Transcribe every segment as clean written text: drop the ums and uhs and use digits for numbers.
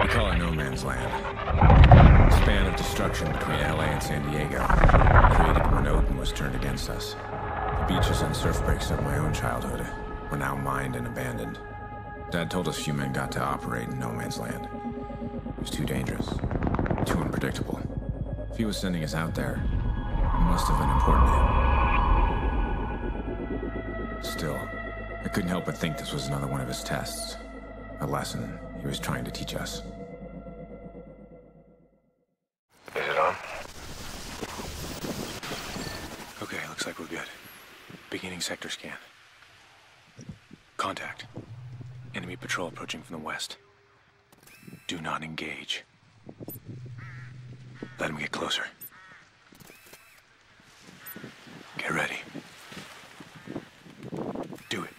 We call it no man's land. A span of destruction between LA and San Diego, created when Odin was turned against us. The beaches and surf breaks of my own childhood were now mined and abandoned. Dad told us few men got to operate in no man's land. It was too dangerous, too unpredictable. If he was sending us out there, it must have been important to him. Still, I couldn't help but think this was another one of his tests. A lesson he was trying to teach us. Is it on? Okay, looks like we're good. Beginning sector scan. Contact. Enemy patrol approaching from the west. Do not engage. Let him get closer. Get ready. Do it.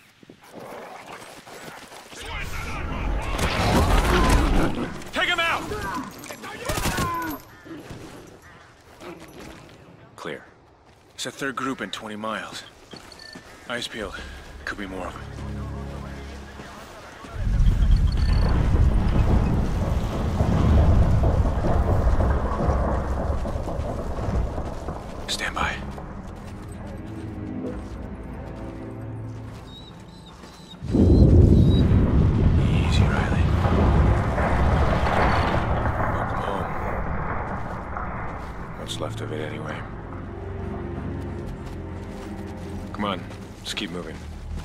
Take him out! Clear. It's a third group in 20 miles. Eyes peeled. Could be more of them. Stand by. Easy, Riley. Welcome home. What's left of it anyway. Come on, let's keep moving.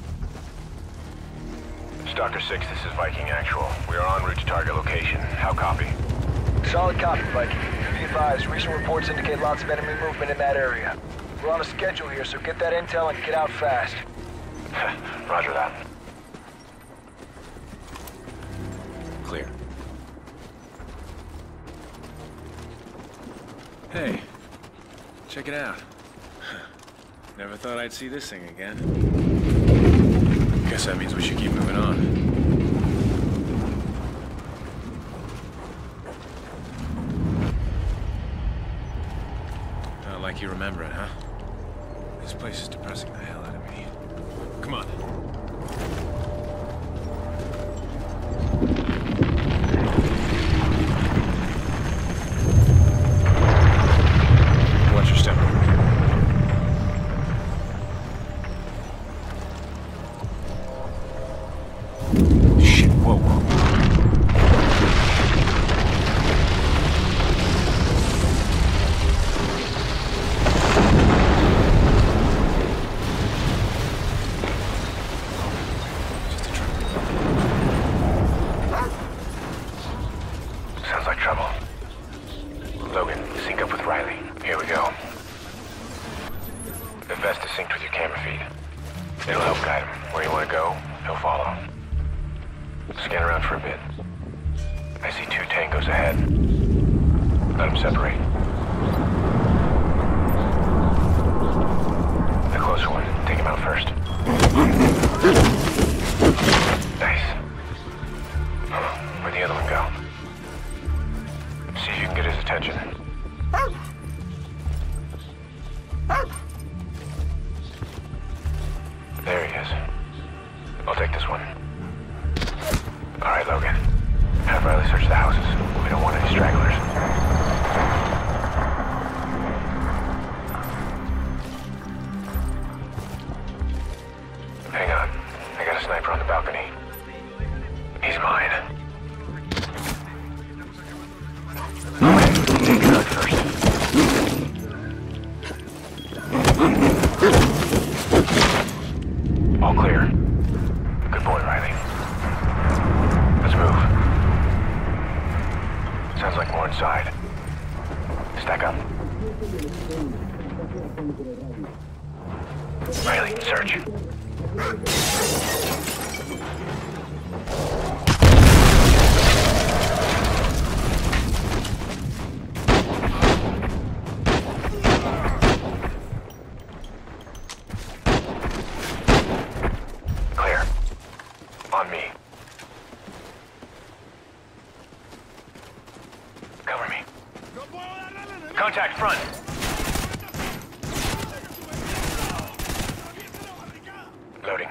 Stalker 6, this is Viking Actual. We are en route to target location. How copy? Solid copy, Viking. Be advised, recent reports indicate lots of enemy movement in that area. We're on a schedule here, so get that intel and get out fast. Roger that. Clear. Hey, check it out. Never thought I'd see this thing again. Guess that means we should keep moving on. Not like you remember it, huh? This place is depressing the hell out of me. Come on. Watch your step. Shit, whoa, whoa. Just a truck. Sounds like trouble. Logan, sync up with Riley. Here we go. The vest is synced with your camera feed. It'll help guide him. Where you want to go, he'll follow. Scan around for a bit. I see 2 tangos ahead. Let them separate. The closer one, take him out first. Nice. Where'd the other one go? See if you can get his attention. There he is. I'll take this one. All right, Logan. Have Riley search the houses. We don't want any stragglers. Hang on. I got a sniper on the balcony. He's mine. Okay, take it out first. All clear. Good boy, Riley. Let's move. Sounds like more inside. Stack up. Riley, search. Clear. On me. Cover me. Contact front. Loading.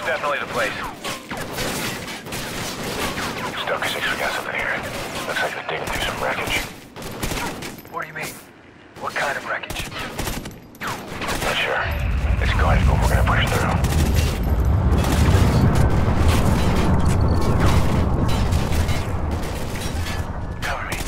definitely the place. Stoker 6, we got something here. Looks like they're digging through some wreckage. What do you mean? What kind of wreckage? Not sure. It's guarded, but we're gonna push through. Cover me.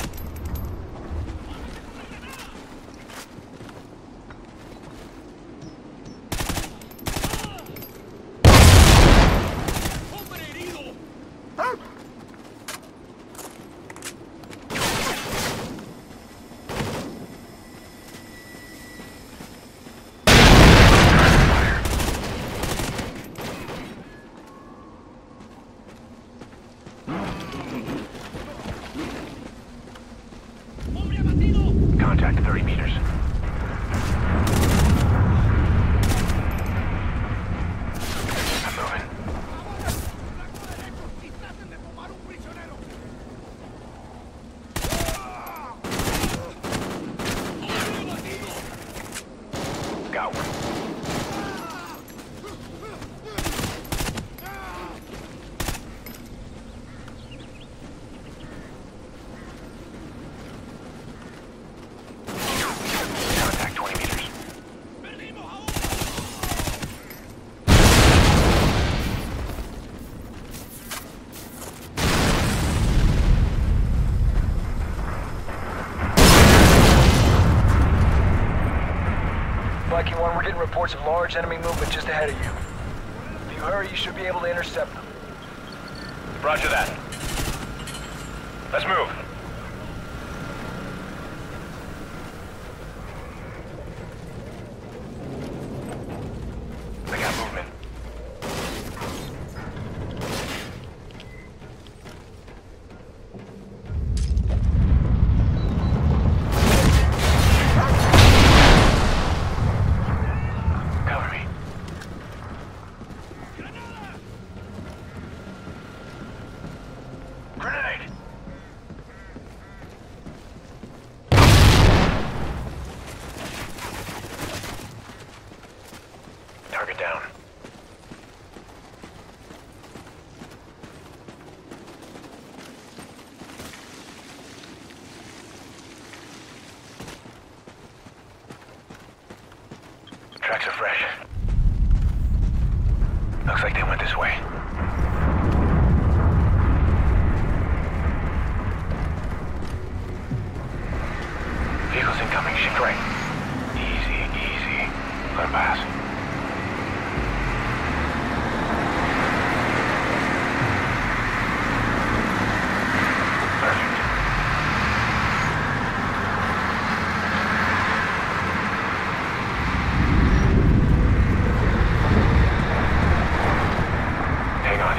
Contact 30 meters. I'm moving. Got one. Contact 20 meters. Viking 1, we're getting reports of large enemy movement just ahead of you. If you hurry, you should be able to intercept them. Roger that. Let's move. I got movement. Cover me. Grenade! Target down. Tracks are fresh. Looks like they went this way. Vehicles incoming, shift right. Easy, easy. Let 'em pass. Perfect. Hang on.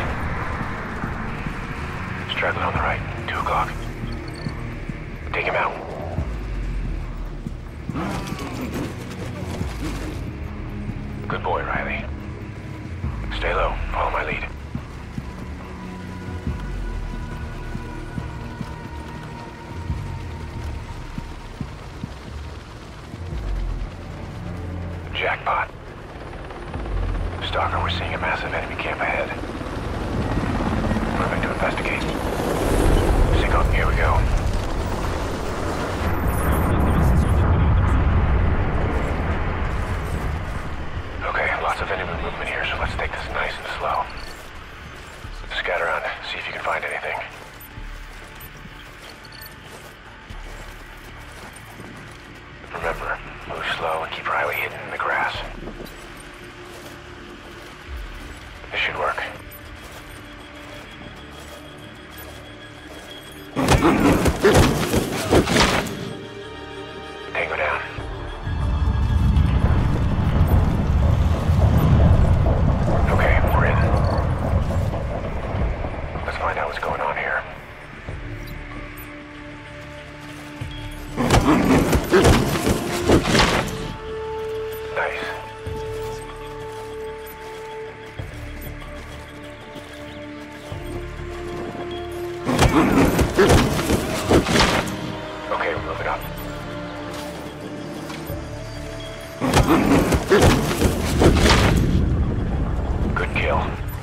Straggling on the right. 2 o'clock. Take him out. Good boy, Riley. Stay low. Follow my lead. Jackpot. Stalker, we're seeing a massive enemy camp ahead. Moving to investigate. Sync up. Here we go. Okay, lots of enemy movement here, so let's take this nice and slow. Scout around, see if you can find anything. Remember, move slow and keep Riley hidden in the grass. This should work. Tango down. Okay, we're in. Let's find out what's going on here. Nice. kill.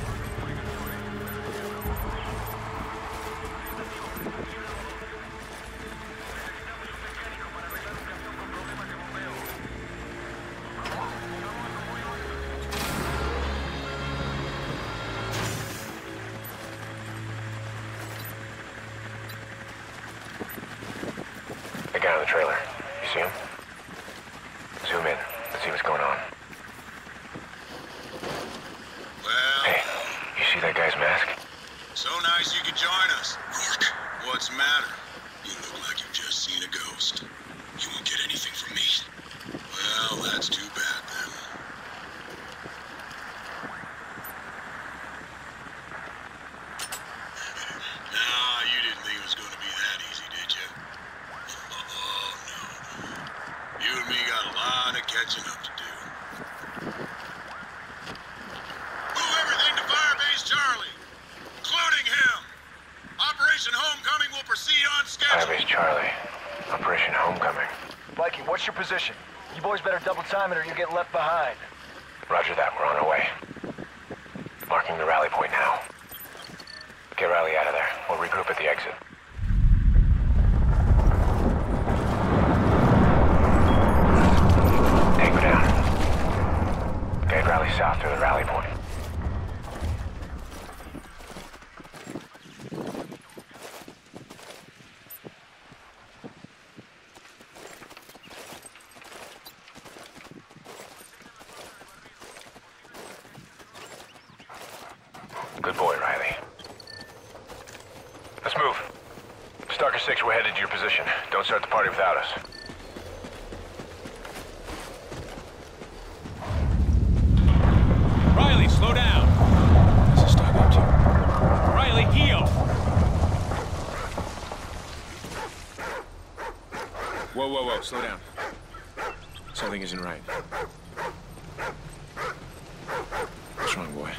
The guy on the trailer. You see him? Zoom in. Let's see what's going on. Well... Hey, you see that guy's mask? So nice you could join us. Rourke, what's the matter? You look like you've just seen a ghost. You won't get anything from me. Well, that's too bad then. Nah, you didn't think it was going to be that easy, did you? Oh, no. You and me got a lot of catching up to do. Move everything to Firebase Charlie, including him. Operation Homecoming will proceed on schedule. Firebase Charlie. Operation Homecoming. Viking, what's your position? You boys better double time it or you get left behind. Roger that. We're on our way. Marking the rally point now. Get Riley out of there. We'll regroup at the exit. Tango down. Guide Riley south through the rally point. Good boy, Riley. Let's move. Stalker 6, we're headed to your position. Don't start the party without us. Riley, slow down. What's this dog up to? Riley, heel! Whoa, whoa, whoa, slow down. Something isn't right. What's wrong, boy?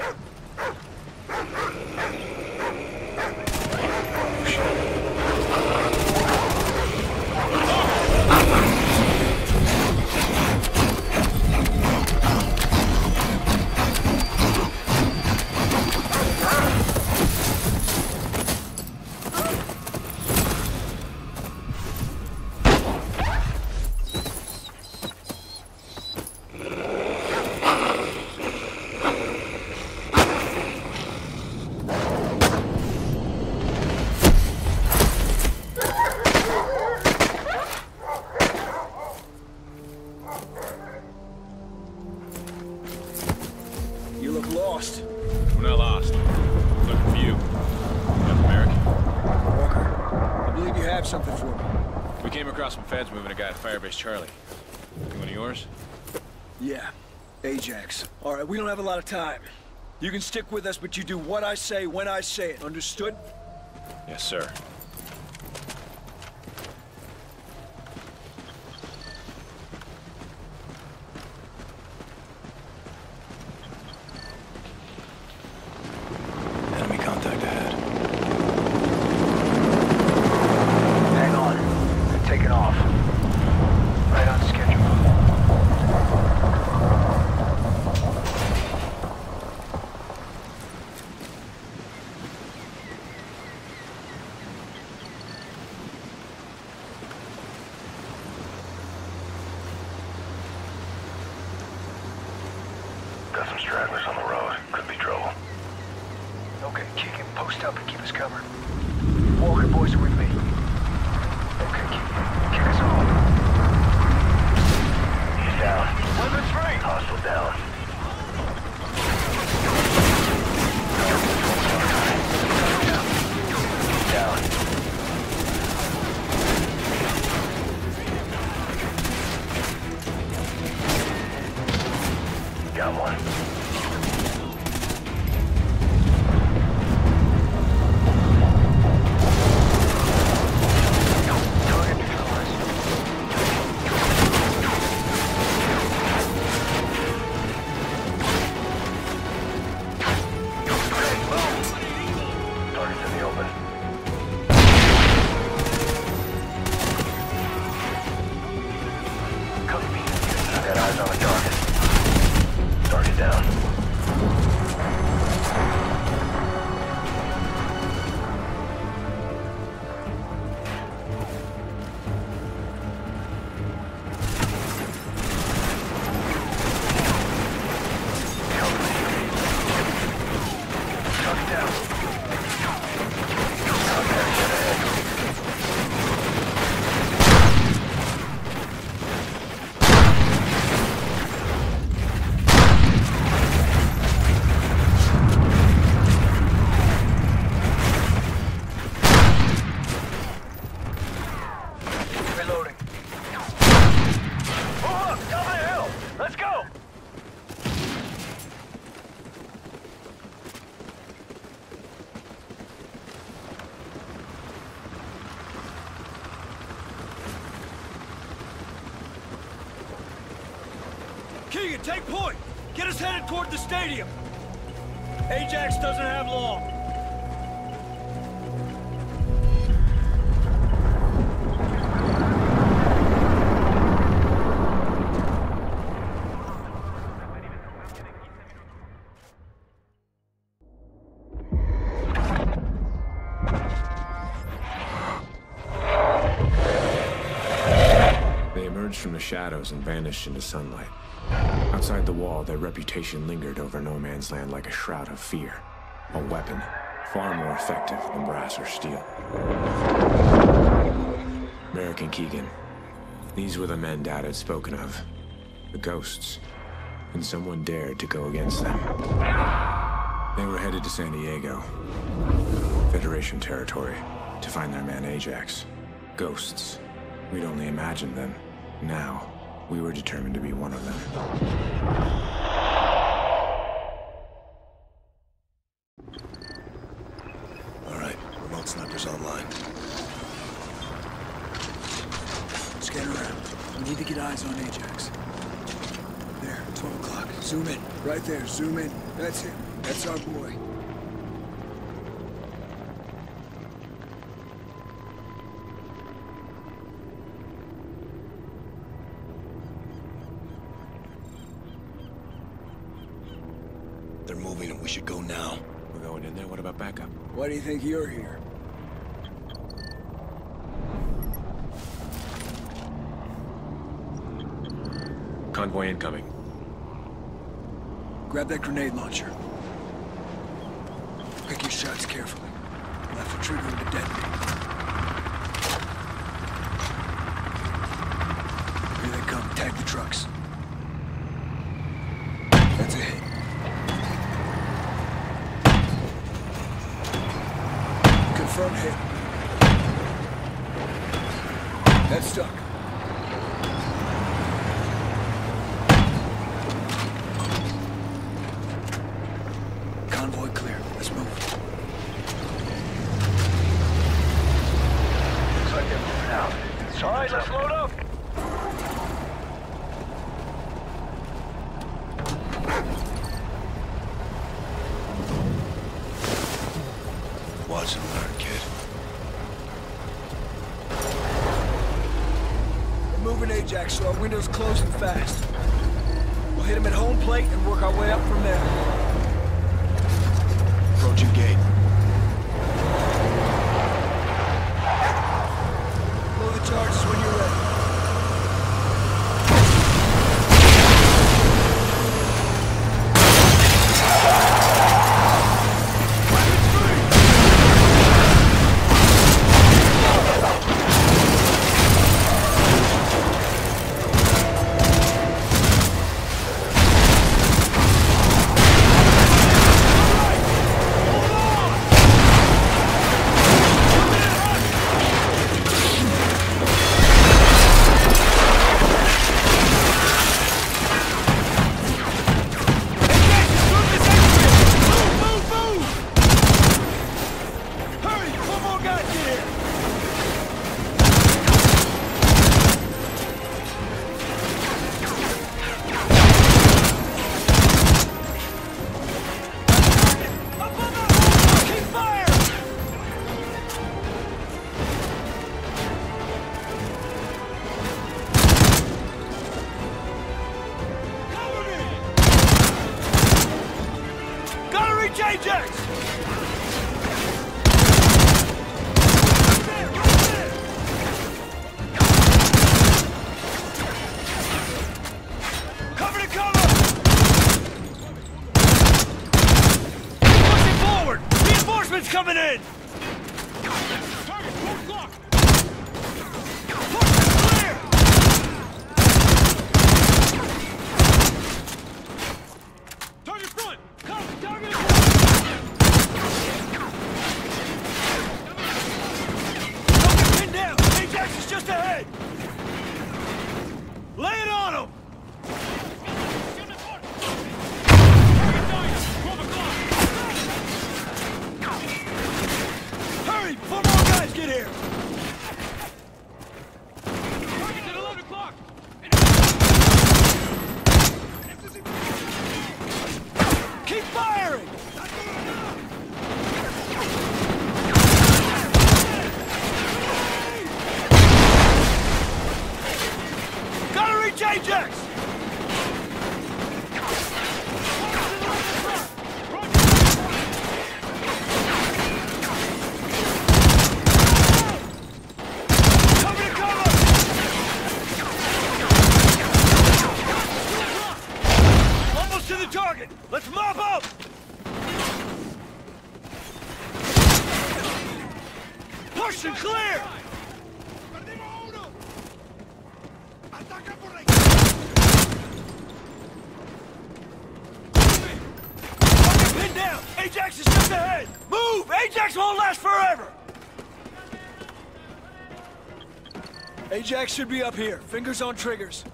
You look lost. We're not lost. Looking for you. Got Embark? Walker, I believe you have something for me. We came across some feds moving a guy at Firebase Charlie. You one of yours? Yeah, Ajax. All right, we don't have a lot of time. You can stick with us, but you do what I say when I say it. Understood? Yes, sir. Enemy contact ahead. Hang on. They're taking off. Right on schedule. Got some stragglers on the road. Could be trouble. Okay, Keegan, post up and keep us covered. Walker boys are with me. Okay, Keegan, kick us off. He's down. Weapons free! Hostile down. Down. Got one. Target neutralized. Keegan, take point! Get us headed toward the stadium! Ajax doesn't have long. They emerged from the shadows and vanished into sunlight. Outside the wall, their reputation lingered over no man's land like a shroud of fear. A weapon, far more effective than brass or steel. Merrick and Keegan. These were the men Dad had spoken of. The ghosts. And someone dared to go against them. They were headed to San Diego, Federation territory, to find their man Ajax. Ghosts. We'd only imagined them. Now, we were determined to be one of them. All right, remote sniper's online. Scan around. We need to get eyes on Ajax. There, 12 o'clock. Zoom in. Right there, zoom in. That's him. That's our boy. They're moving and we should go now. We're going in there? What about backup? Why do you think you're here? Convoy incoming. Grab that grenade launcher. Pick your shots carefully. We'll have to trigger them to detonate. Here they come. Tag the trucks. That's a hit. Confirmed hit. That's stuck. Convoy clear. Let's move. Looks like they're moving out. All right, let's load up. Watch and learn, kid. We're moving Ajax, so our window's closing fast. We'll hit him at home plate and work our way up from there. Approaching gate. Blow the charges when you're ready. Ajax! Cover to cover! Pushing forward! Reinforcements coming in! Target, 4 o'clock! Push is clear! Target front! Come, target! Don't get pinned down! Ajax is just ahead! Lay it on him! Hurry! 4 more guys get here! Mission clear! Pin down! Ajax is just ahead! Move! Ajax won't last forever! Ajax should be up here. Fingers on triggers.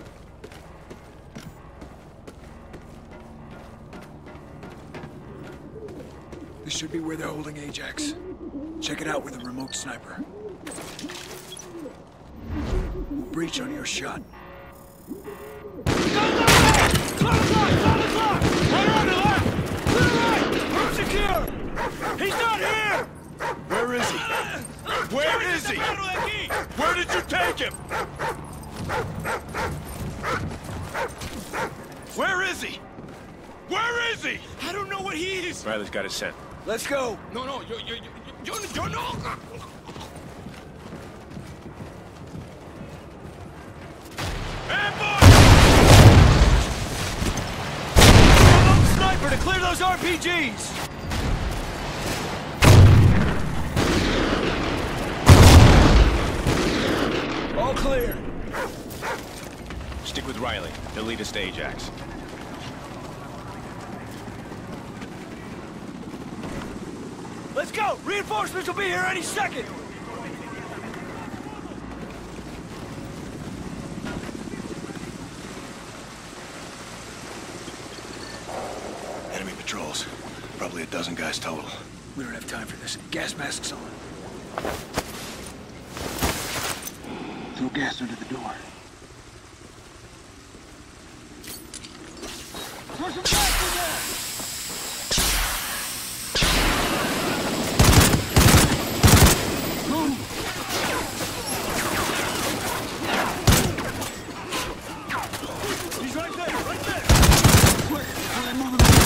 This should be where they're holding Ajax. Check it out with a remote sniper. We'll breach on your shot. Go, go, go! Close lock! Right on the left! To the right! Room secure! He's not here! Where is he? Where is he? Where did you take him? Where is he? Where is he? I don't know what he is! Riley's got his scent. Let's go! No, yo no! Remote sniper to clear those RPGs! All clear. Stick with Riley. He'll lead us to Ajax. Let's go! Reinforcements will be here any second! Enemy patrols. Probably a dozen guys total. We don't have time for this. Gas masks on. Throw gas under the door. Throw some gas in there! He's right there! Right there! Quick! Before they move him.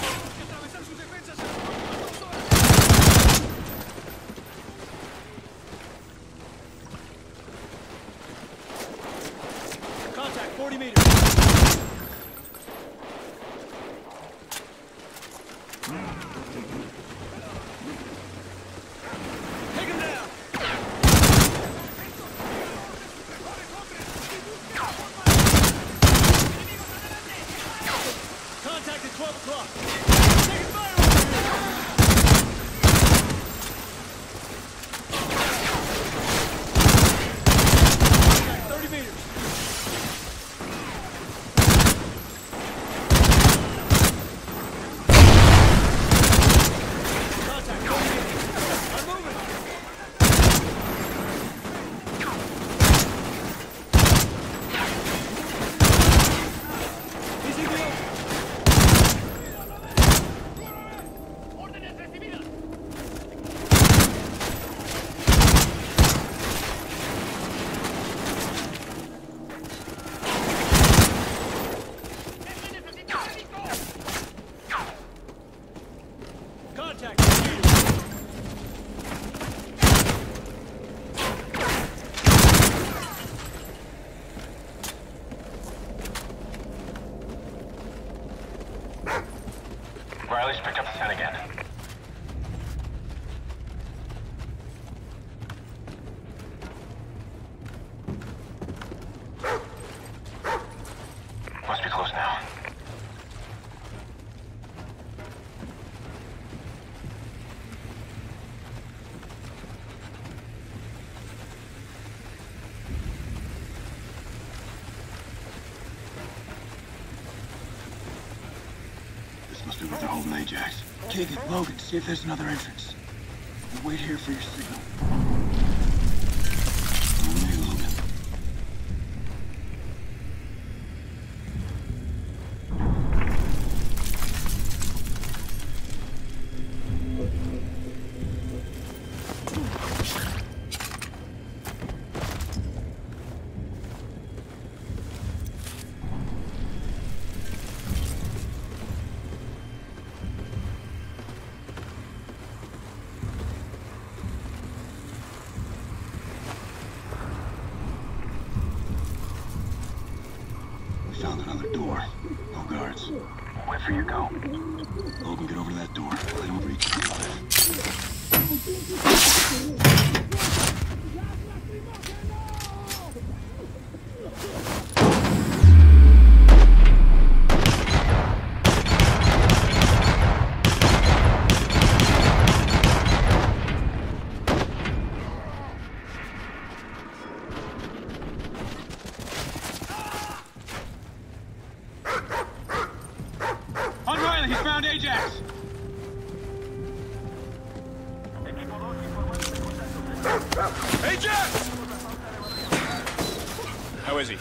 Contact, 40 meters. Take him down! Contact at 12 o'clock. Taking fire over here! 30 meters. Contact, 40 meters. I'm moving. Easy deal. Contact, 40 meters. Riley's picked up the scent again. Must be close now. This must be where they're holding Ajax. Kagan, Logan, see if there's another entrance. We'll wait here for your signal. On me, Logan. Found another door. No guards. Wait for you to go. Logan, get over to that door. Let him breach. Ajax! How is he?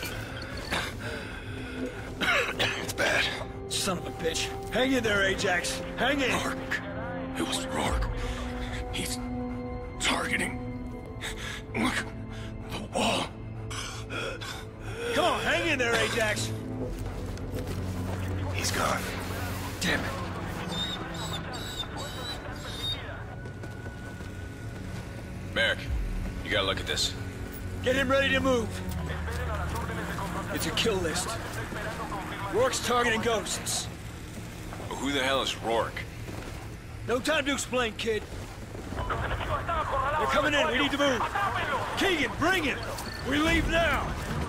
It's bad. Son of a bitch. Hang in there, Ajax. Hang in. Rourke. It was Rourke. He's targeting. Look, the wall. Come on, hang in there, Ajax. He's gone. Damn it. Merrick, you gotta look at this. Get him ready to move. It's a kill list. Rourke's targeting ghosts. Who the hell is Rourke? No time to explain, kid. They're coming in. We need to move. Keegan, bring it. We leave now.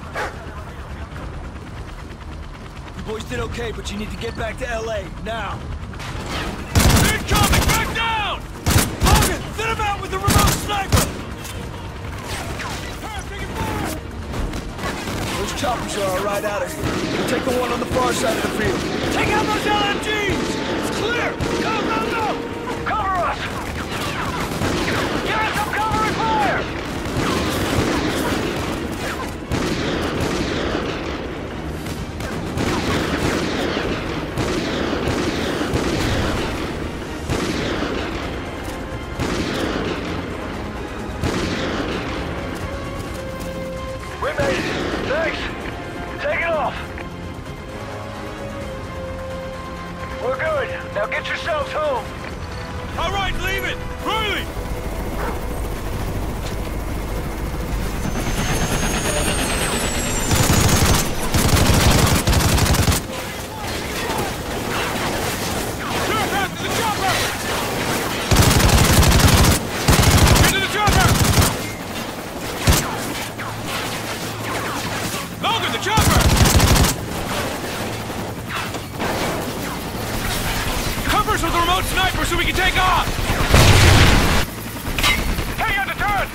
You boys did okay, but you need to get back to LA now. Incoming! Back down! Logan, thin him out with the remote sniper. Those choppers are right out of here. We'll take the one on the far side of the field. Take out those LMGs! It's clear! Go, go, go! Cover us! Give us some cover and fire! We made it. Thanks. Take it off. We're good. Now get yourselves home. All right, leave it! Riley! Turn back to the chopper! Get to the chopper! Logan, the chopper! Cover us with a remote sniper so we can take off! Hey, on the turn!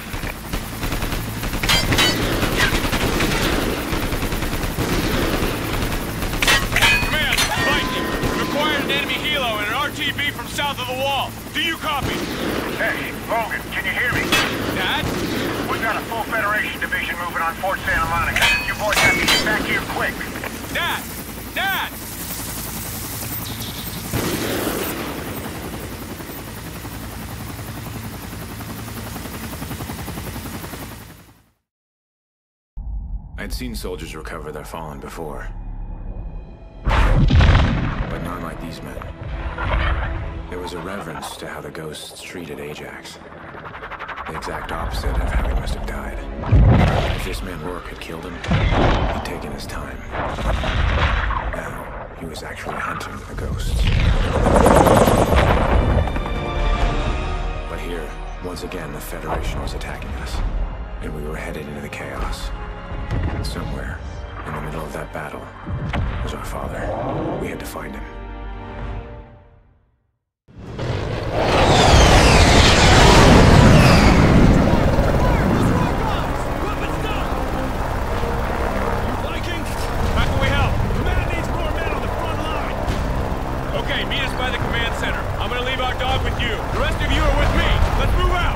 Command, Viking, we acquired an enemy helo and an RTB from south of the wall. Do you copy? Hey, Logan, can you hear me? Dad? We've got a full Federation division moving on Fort Santa Monica. You boys have to get back here quick. Dad! Dad! I'd seen soldiers recover their fallen before. But not like these men. There was a reverence to how the ghosts treated Ajax. The exact opposite of how he must have died. If this man Rourke had killed him, he'd taken his time. Now, he was actually hunting the ghosts. But here, once again, the Federation was attacking us. And we were headed into the chaos. Somewhere, in the middle of that battle, was our father. We had to find him. Viking, how can we help? Command needs more men on the front line. Okay, meet us by the command center. I'm gonna leave our dog with you. The rest of you are with me. Let's move out.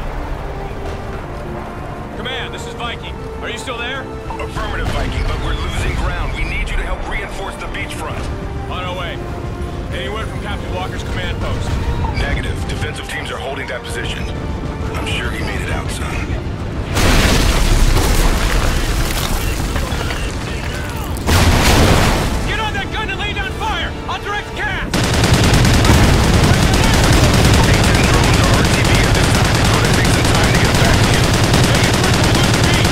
Command, this is Viking. Are you still there? Affirmative, Viking, but we're losing ground. We need you to help reinforce the beachfront. On our way. Any word from Captain Walker's command post? Negative. Defensive teams are holding that position. I'm sure he made it out, son. Get on that gun and lay down fire! I'll direct gas! A-10 drones are RTB at this time. It's gonna take some time to get back to you. Make it quick or we'll lose the beat!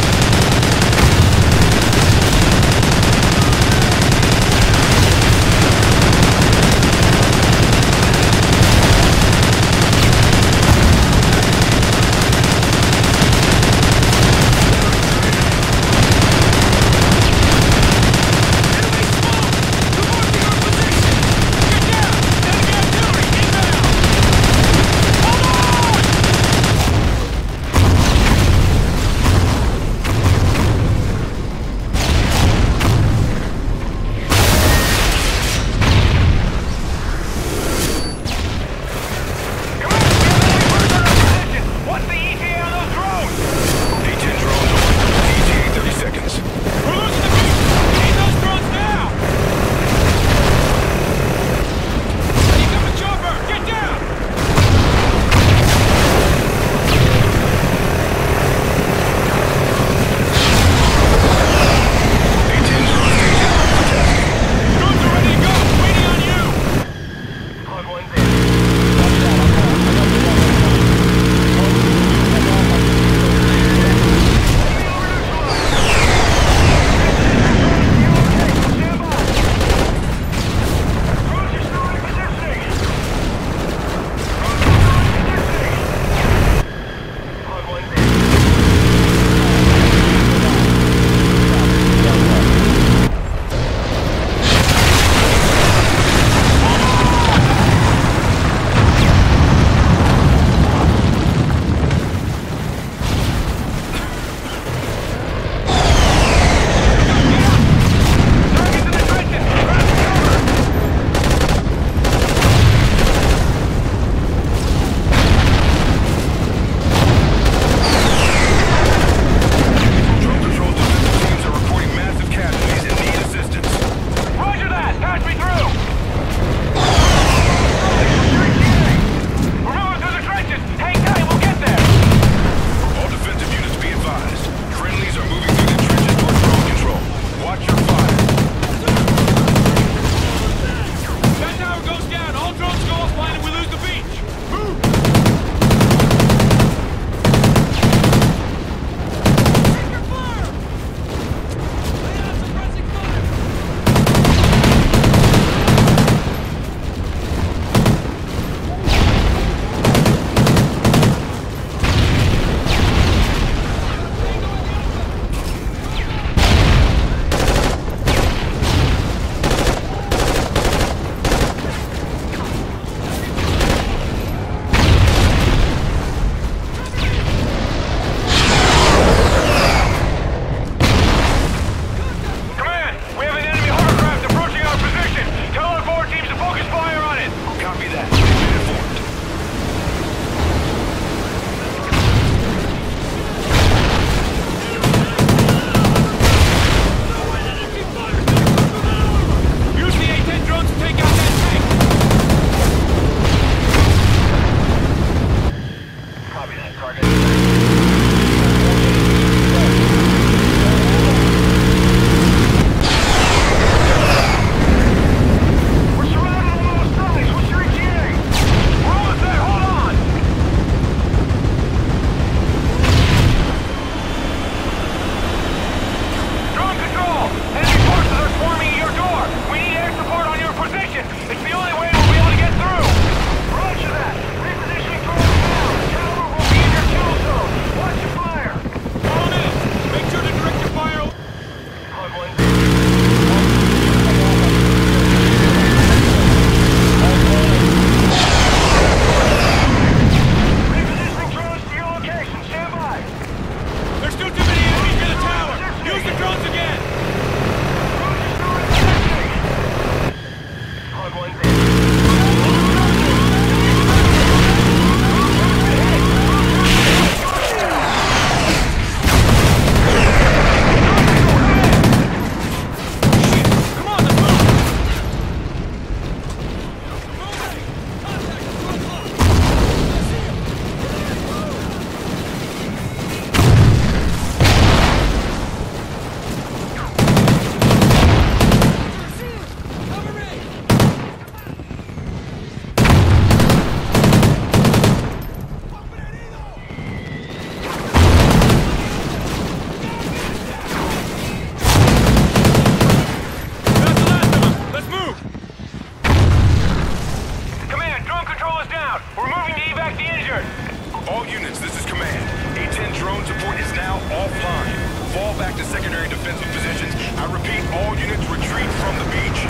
We're moving to evac the injured! All units, this is command. A-10 drone support is now offline. Fall back to secondary defensive positions. I repeat, all units retreat from the beach.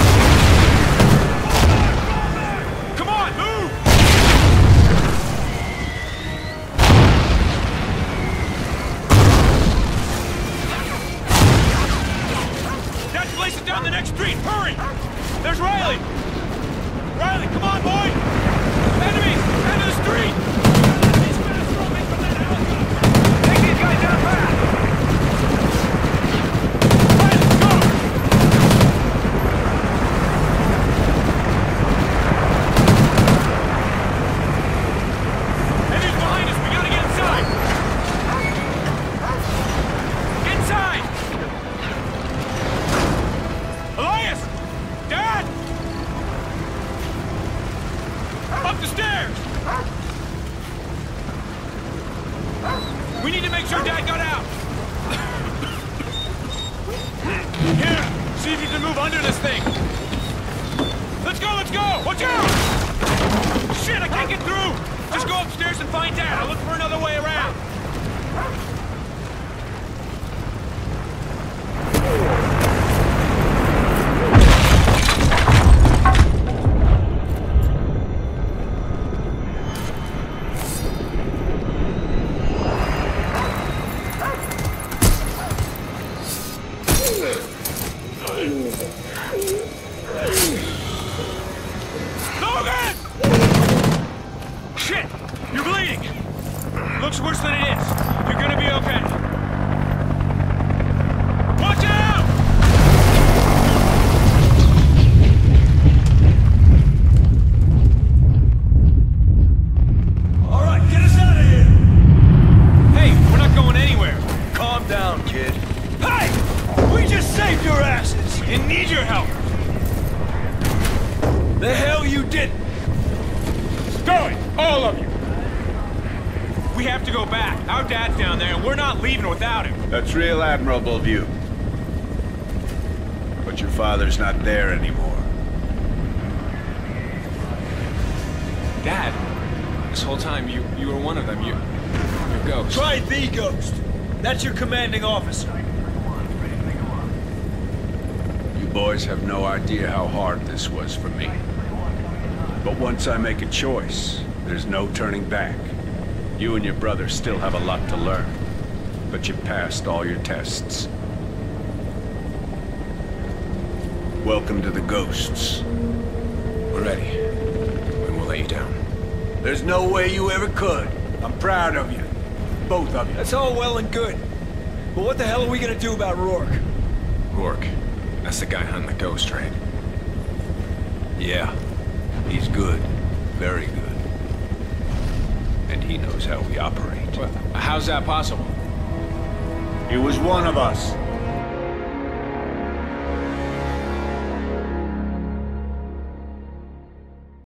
Come on, move! That's placing down the next street! Hurry! There's Riley! Riley, come on, boy! Enemies! End of the street! Take these guys down fast! Riley, go! Enemies behind us! We gotta get inside! Get inside! Elias! Dad! Up the stairs! We need to make sure Dad got out! Here! See if you can move under this thing! Let's go, let's go! Watch out! Shit, I can't get through! Just go upstairs and find Dad. I'll look for another way around. Logan! Shit! You're bleeding! Looks worse than it is. You're gonna be okay. Watch out! All right, get us out of here! Hey, we're not going anywhere. Calm down, kid. Hey! We just saved your asses! Didn't need your help. The hell you didn't! Stow it! All of you! We have to go back. Our dad's down there, and we're not leaving without him. That's real admirable of you. But your father's not there anymore. Dad, this whole time you were one of them. You're ghost. Try the ghost. That's your commanding officer. You boys have no idea how hard this was for me. But once I make a choice, there's no turning back. You and your brother still have a lot to learn, but you passed all your tests. Welcome to the Ghosts. We're ready. And we'll let you down. There's no way you ever could. I'm proud of you. Both of you. That's all well and good. But what the hell are we gonna do about Rourke? Rourke. That's the guy hunting the ghost, right? Yeah, he's good. Very good. And he knows how we operate. How's that possible? He was one of us.